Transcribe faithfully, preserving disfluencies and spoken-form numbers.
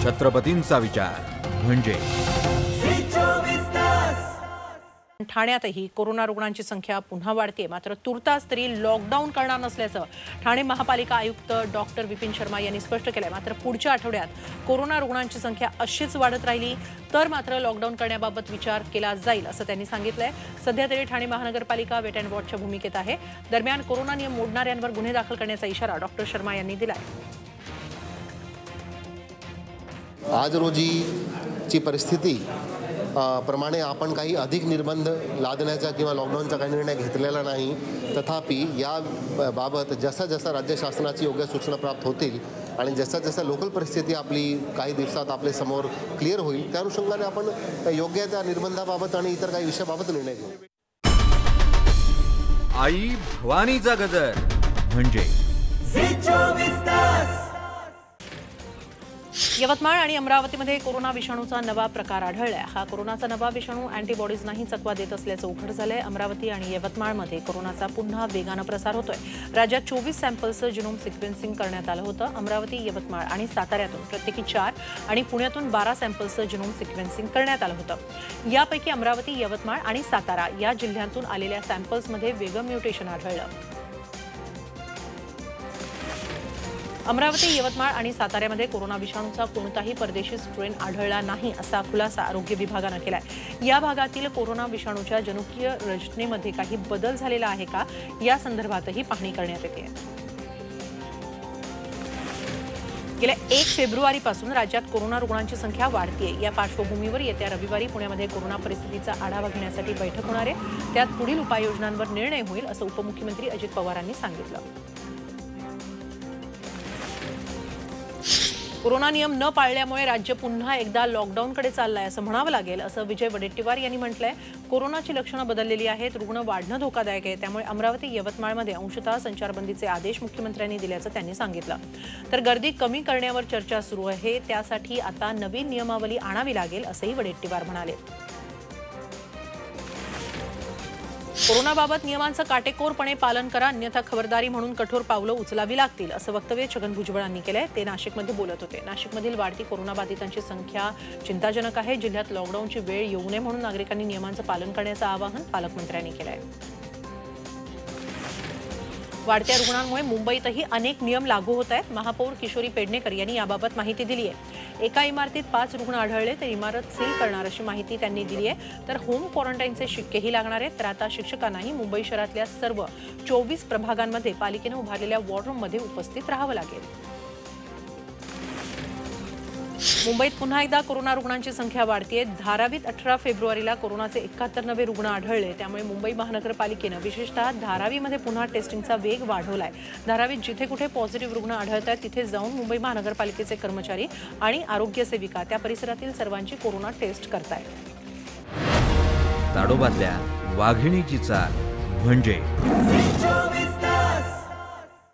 छत्रपतींचा विचार म्हणजे ठाण्यातही कोरोना रुग्णांची संख्या पुन्हा वाढते। मात्र तुर्तास तरी लॉकडाऊन करणार नसल्याचं ठाणे महापालिका आयुक्त डॉक्टर विपिन शर्मा यांनी स्पष्ट केलंय। मात्र पुढच्या आठवड्यात कोरोना रुग्णांची संख्या अशीच वाढत राहिली तर मात्र लॉकडाऊन करण्याबाबत विचार केला जाईल असं त्यांनी सांगितलंय। सध्या तरी ठाणे महानगरपालिका वेट अँड वॉचच्या भूमिकेत आहे। दरम्यान कोरोना नियम मोडणाऱ्यांवर गुन्हे दाखल करण्याचा इशारा डॉक्टर शर्मा यांनी दिलाय। आज रोजीची परिस्थिती प्रमाणे आपण काही अधिक निर्बंध लादण्याचा किंवा लॉकडाऊनचा काही निर्णय घेतलेला नाही। तथापि या बाबत जसा जसा राज्य शासनाची योग्य सूचना प्राप्त होतील आणि जसा जसा लोकल परिस्थिती आपली काही दिवसात आपल्या समोर क्लिअर होईल त्या अनुषंगाने आपण योग्य त्या निर्बंधाबाबत आणि इतर काही विषयाबाबत निर्णय घेऊ। आई भवानीचा गजर म्हणजे यवतमाळ आणि अमरावतीमध्ये कोरोना विषाणूचा नवा प्रकार आढळलाय। हा कोरोनाचा नवा विषाणू अँटीबॉडीजनाही चकवा देत असल्याचं उघड झालंय। अमरावती आणि यवतमाळमध्ये कोरोनाचा पुन्हा वेगानं प्रसार होतोय। राज्यात चोवीस सॅम्पल्सचं जिनोम सिक्वेन्सिंग करण्यात आलं होतं। अमरावती, यवतमाळ आणि साताऱ्यातून प्रत्येकी चार आणि पुण्यातून बारा सॅम्पल्सचं जिनोम सिक्वेन्सिंग करण्यात आलं होतं। यापैकी अमरावती, यवतमाळ आणि सातारा या जिल्ह्यांतून आलेल्या सॅम्पल्समध्ये वेगळं म्युटेशन आढळलं। अमरावती, यवतमाळ आणि साताऱ्यामध्ये कोरोना विषाणूचा कोणताही परदेशी स्ट्रेन आढळला नाही असा खुलासा आरोग्य विभागानं केलाय। या भागातील कोरोना विषाणूच्या जनुकीय रचनेमध्ये काही बदल झालेला आहे का या संदर्भातही पाहणी करण्यात येते। गेल्या एक फेब्रुवारीपासून राज्यात कोरोना रुग्णांची संख्या वाढतीये। या पार्श्वभूमीवर येत्या रविवारी पुण्यामध्ये कोरोना परिस्थितीचा आढावा घेण्यासाठी बैठक होणार आहे। त्यात पुढील उपाययोजनांवर निर्णय होईल असं उपमुख्यमंत्री अजित पवारांनी सांगितलं। कोरोना नियम न पाळल्यामुळे राज्य पुन्हा एकदा लॉकडाऊनकडे चाललंय असं म्हणावं लागेल असं विजय वडेट्टीवार यांनी म्हटलंय। कोरोनाची लक्षणं बदललेली आहेत, रुग्ण वाढणं धोकादायक आहे। त्यामुळे अमरावती, यवतमाळमध्ये अंशतः संचारबंदीचे आदेश मुख्यमंत्र्यांनी दिल्याचं त्यांनी सांगितलं। तर गर्दी कमी करण्यावर चर्चा सुरू आहे, त्यासाठी आता नवीन नियमावली आणावी लागेल असंही वडेट्टीवार म्हणाले। कोरोनाबाबत नियमांचं काटेकोरपणे पालन करा, अन्यथा खबरदारी म्हणून कठोर पावलं उचलावी लागतील असं वक्तव्य छगन भुजबळांनी केलंय। ते नाशिकमध्ये बोलत होते। नाशिकमधील वाढती कोरोनाबाधितांची संख्या चिंताजनक आहे। जिल्ह्यात लॉकडाऊनची वेळ येऊ नये म्हणून नागरिकांनी नियमांचं पालन करण्याचं आवाहन पालकमंत्र्यांनी केलंय। वाढत्या रुग्णांमुळे मुंबईतही अनेक नियम लागू होत आहेत। महापौर किशोरी पेडणेकर यांनी याबाबत माहिती दिली आहे। एका इमारतीत पाच रुग्ण आढळले तर इमारत सील करणार अशी माहिती त्यांनी दिली आहे। तर होम क्वारंटाईनचे शिक्केही लागणार आहेत। तर आता शिक्षकांनाही मुंबई शहरातल्या सर्व चोवीस प्रभागांमध्ये पालिकेनं उभारलेल्या वॉररूममध्ये उपस्थित राहावं लागेल। मुंबईत पुन्हा एकदा कोरोना रुग्णांची संख्या वाढतीये। धारावीत अठरा फेब्रुवारीला कोरोनाचे एकाहत्तर नवे रुग्ण आढळले। त्यामुळे मुंबई महानगरपालिकेनं विशेषतः धारावीमध्ये पुन्हा टेस्टिंगचा वेग वाढवलाय। धारावीत जिथे कुठे पॉझिटिव्ह रुग्ण आढळत आहेत तिथे जाऊन मुंबई महानगरपालिकेचे कर्मचारी आणि आरोग्य सेविका त्या परिसरातील सर्वांची कोरोना टेस्ट करतायत। ताडोबातल्या वाघिणीची चाल म्हणजे